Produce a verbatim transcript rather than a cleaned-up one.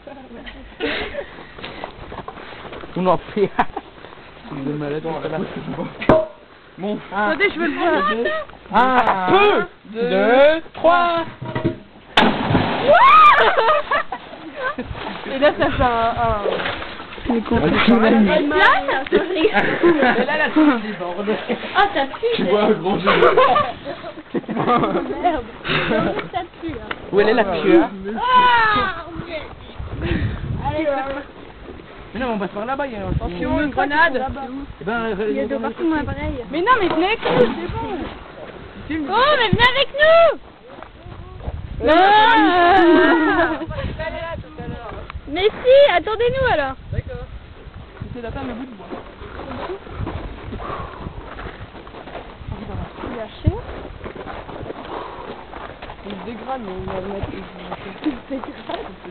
On en fait. De malade, bon. Attendez, je veux le voir. Un, deux, deux, trois. Et là, ça fait un... un... Mais con. Là, ça Et là, la touche déborde. Ah, ça pue. Tu vois un gros jeu. Merde. Ça pue. Où elle est la pure? Allez, Mais non, on passe par là-bas, il y a attention, une grenade. Eh ben, Il y a de partout mon appareil. Mais non, mais venez avec nous, c'est bon. Oh, mais venez avec nous. Ah. Mais si, attendez-nous alors. D'accord. C'est la femme à bout de bois. Il a chaud. Il se dégrade, mais il a le mettre. Il se dégrade.